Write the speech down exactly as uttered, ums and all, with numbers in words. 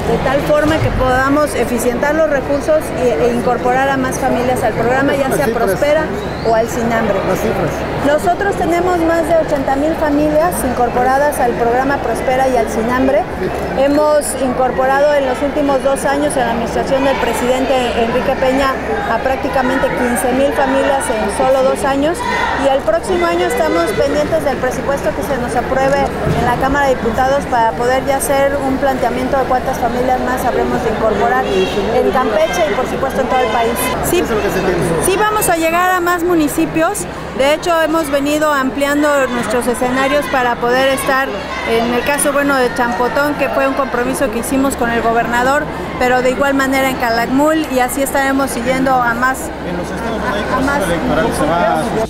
de tal forma que podamos eficientar los recursos e incorporar a más familias al programa, ya sea Prospera o al Sin Hambre. Las cifras. Nosotros tenemos más de ochenta mil familias incorporadas al programa Prospera y al Sin Hambre. Hemos incorporado en los últimos dos años en la administración del presidente Enrique Peña a prácticamente quince mil familias en solo dos años, y el próximo año estamos pendientes del presupuesto que se nos apruebe en la Cámara de Diputados para poder ya hacer un planteamiento de cuántas familias más habremos de incorporar en Campeche y por supuesto en todo el país. Sí, sí vamos a llegar a más municipios. De hecho, hemos venido ampliando nuestros escenarios para poder estar, en el caso bueno de Champotón, que fue un compromiso que hicimos con el gobernador, pero de igual manera en Calakmul, y así estaremos siguiendo a más, a, a más municipios.